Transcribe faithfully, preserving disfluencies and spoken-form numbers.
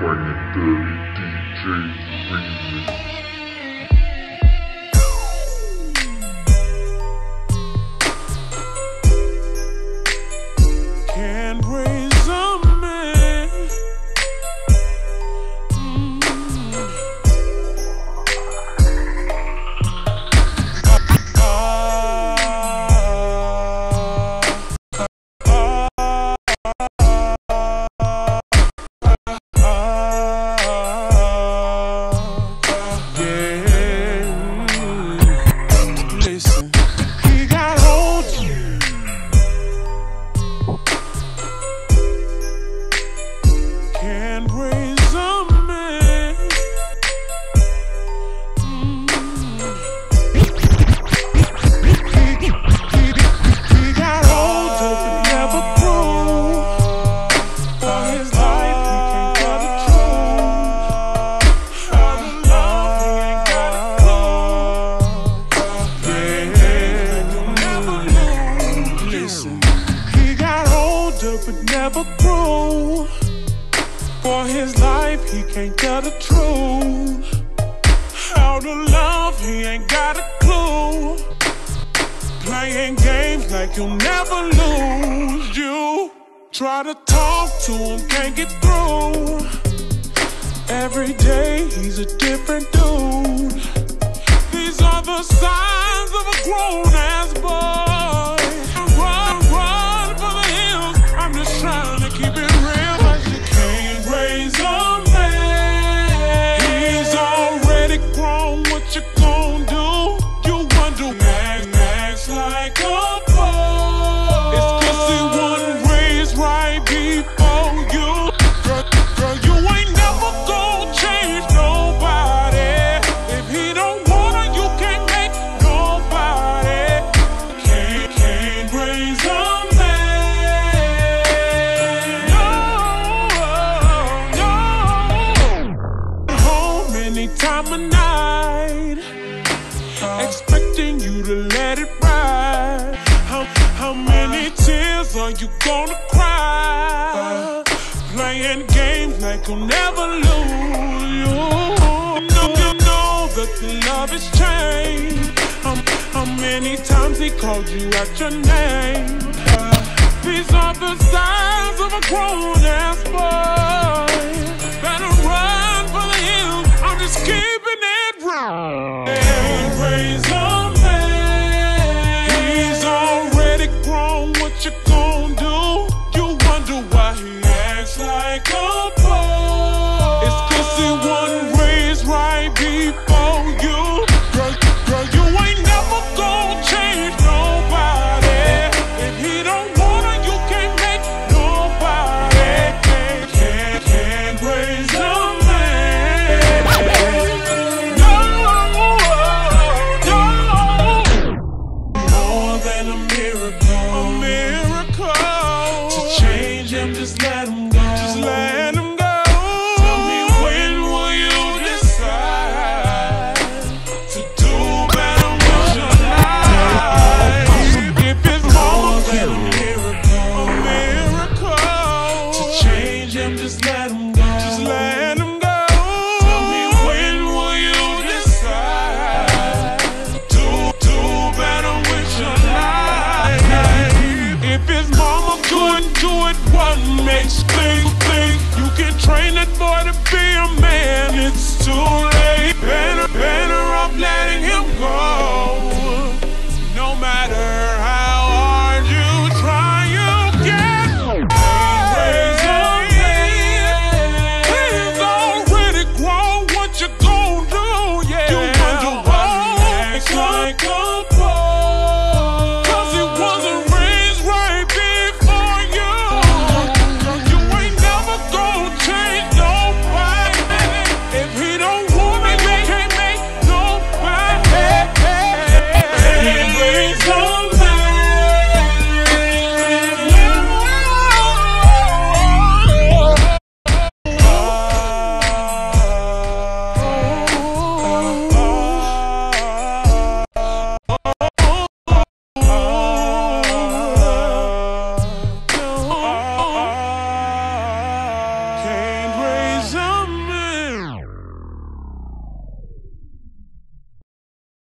playing Dirty D J Remix. Can't raise a man. Mm. Ah, ah, ah, yeah. Listen, he got hold of you. Can't raise a man. Mm. He, he, he got older but never grew. For his life he can't tell the truth. How to love he ain't got a clue. Yeah, you'll never know. Listen, he got older but never grew. For his life, he can't tell the truth. How to love, he ain't got a clue. Playing games like you'll never lose. You try to talk to him, can't get through. Every day, he's a different dude. These are the signs of a grown-ass boy. Run, run for the hills. I'm just trying to keep it real. Raise a man. He's already grown. What you gon' do? You wonder why he acts like a boy. It's 'cause he wasn't raised right before you. Girl, girl, you ain't never gon' change nobody. If he don't wanna, you can't make nobody. Can't, can't raise a man. No. Time of night, expecting you to let it ride. How, how many tears are you gonna cry? Playing games like you'll never lose. You know, you know that the love has changed. How, how many times he called you out your name? These are the signs of a grown-ass boy. Better run for the hills. I'm just keeping it real. Can't raise a man. He's already grown. What you gon' do? You wonder why he acts like a boy. It's 'cause he wasn't raised right before you. Girl, girl, you ain't never gon' change nobody. If he don't wanna, you can't make nobody. Can't, can't, can't raise a man. No, no. More than a miracle. A miracle. To change him, just let him go. Just let him go. Tell me, when will you decide to do better with your life? If it's more than a miracle, a miracle. To change him, just let him go. Just let him go. Tell me, when will you decide to do better with your life? If his mama couldn't do it, what makes you think, think you can train that boy to be